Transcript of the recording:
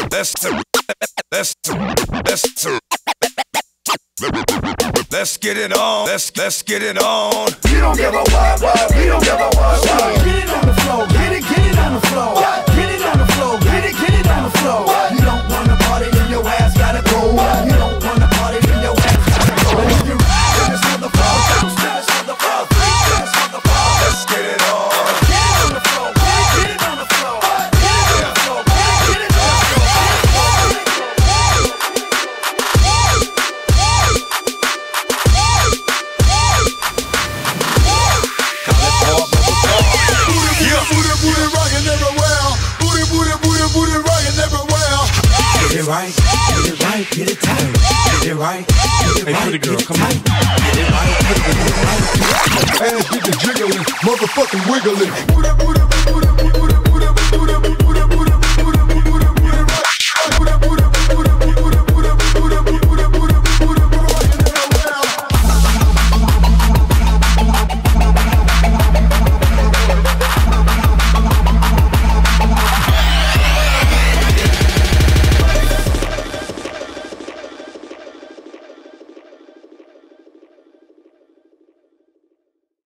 Let's get it on. Let's get it on. You don't give a what? We don't give a what? Get it on the floor. Get it on the floor. Get it on the floor. Get it on the floor. You don't wanna party, then your ass gotta go. You don't wanna party, then your ass gotta go. If you ride to this motherfucker, bounce to this motherfucker, freak to this motherfucker. Let's get it on. Get it on the floor. Get it on the floor. Get it on the floor. Get it on the floor. Booty rockin' everywhere. Booty rockin' everywhere. Get it right, get it tight. Get it right, Hey, pretty girl, come on. get it right, get it right. Ass get the jiggling, motherfucking wiggling.